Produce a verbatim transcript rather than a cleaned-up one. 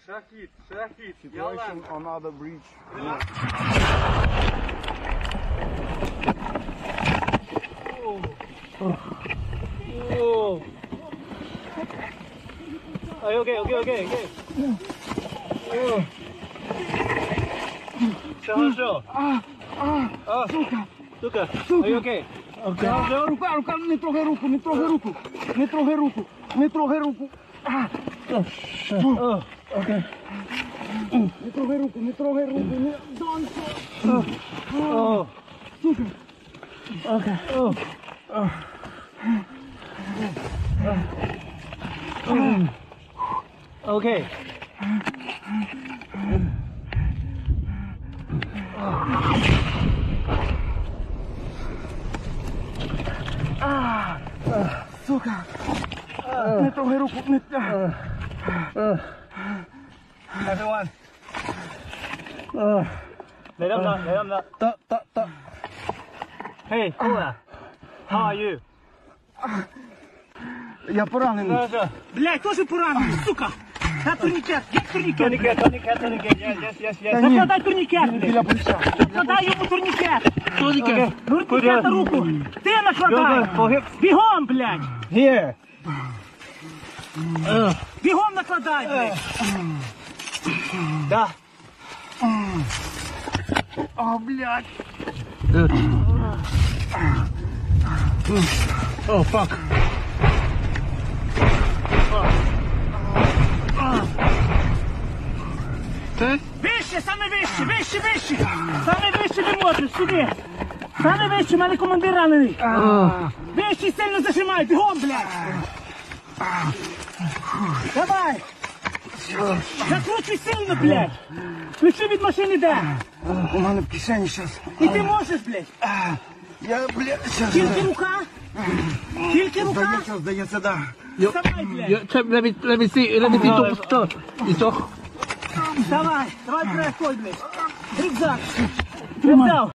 Шахід, шахід. Situation on other bridge. О. Ай, окей, окей, окей, окей. О. Все хорошо. А, а, А, сука, сука. сука. Ай, окей. Окей. А, рука, рука, не трогай руку, не трогай руку, не трогай руку, не трогай руку. А, О, окей. не трогай руку, не трогай руку, не... Донко. О. Сука. Окей. О. Окей. А, сука. Не трогай руку, не... Everyone. Let them know, let them know. Та, та, та. Hey, Kola. How are you? Я поранений. Хорошо. Блядь, тоже поранений, сука! На турникет, где турникет? Турникет, турникет, турникет. Yes, yes, yes, yes. Та ні, Накладай турникет, біля блядь! плеча. Накладай йому турникет! Турникет. Турникет на руку! Ти накладай! Бігом, блядь! Here. Бігом накладай, блядь! Да. А, блядь. Oh, fuck. Вище, саме вище, вище, вище! Саме вище не можеш, сюди! Саме вище, в мене командир ранений! Вище сильно зажимай, бігом, блядь! Давай! Закручуй сильно, блядь! Ключі від машини де? У мене в кишені зараз. І ти можеш, блядь! Я, блядь, зараз. Тільки рука! Тільки рука! Здається, здається, да. Вставай, блядь! Let me, let me see, let me see. Stop. Stop. Давай, давай, край, блядь! Рюкзак! Рюкзак!